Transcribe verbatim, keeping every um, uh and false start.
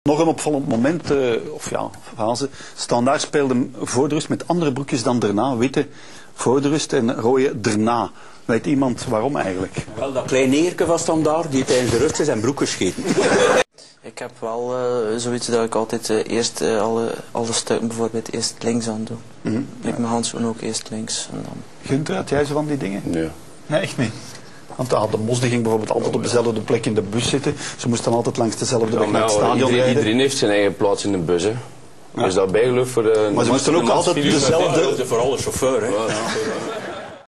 Nog een opvallend moment, uh, of ja, fase. Standaard speelde voor de rust met andere broekjes dan daarna. Witte voor de rust en rode daarna. Weet iemand waarom eigenlijk? Wel, dat klein negerke van Standaard die tijdens de rust is zijn broek gescheten. Ik heb wel uh, zoiets dat ik altijd uh, eerst uh, alle, alle stukken bijvoorbeeld eerst links aan doe. Mm-hmm. Ik mijn handschoen ook eerst links. En dan... Gunther, had jij zo van die dingen? Nee. Nee, echt niet. Want ah, de Mos die ging bijvoorbeeld altijd op dezelfde plek in de bus zitten. Ze moesten altijd langs dezelfde weg Ja, naar het nou, stadion iedereen, rijden. iedereen heeft zijn eigen plaats in de bus, hè. Ja. Dus dat bijgeloof voor de... Maar ze moesten ook altijd dezelfde... Vooral de chauffeur, hè. Ja, ja.